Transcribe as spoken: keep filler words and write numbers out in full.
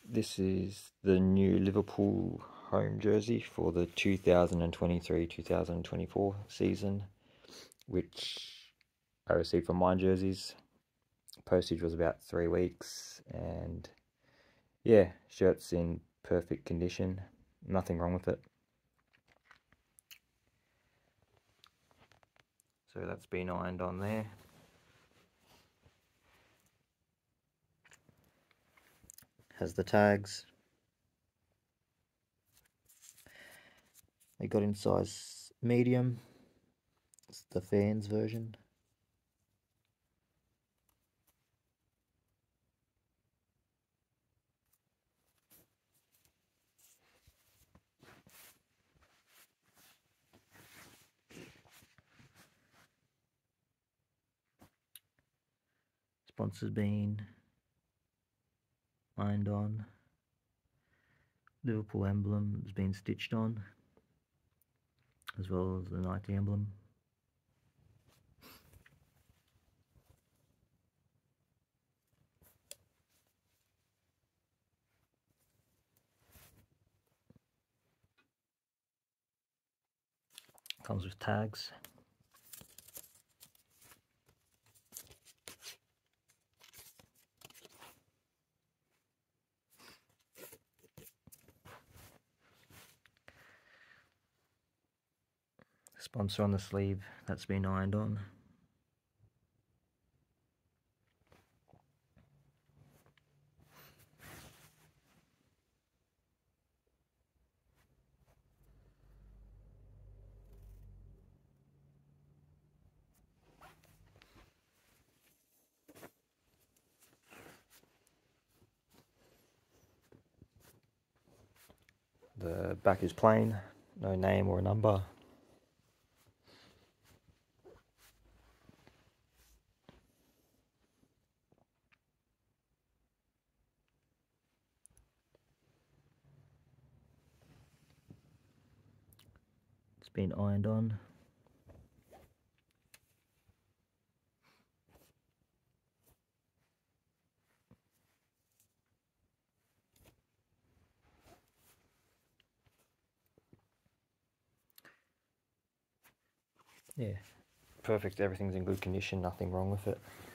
This is the new Liverpool home jersey for the two thousand twenty-three two thousand twenty-four season, which I received from Mind Jerseys. Postage was about three weeks, and yeah, shirt's in perfect condition, nothing wrong with it. So that's been ironed on there. Has the tags. They got in size medium. It's the fans version. Sponsors been ironed on. Liverpool emblem has been stitched on, as well as the Nike emblem. Comes with tags. Sponsor on the sleeve, that's been ironed on. The back is plain, no name or a number. It's been ironed on. Yeah, perfect, everything's in good condition, nothing wrong with it.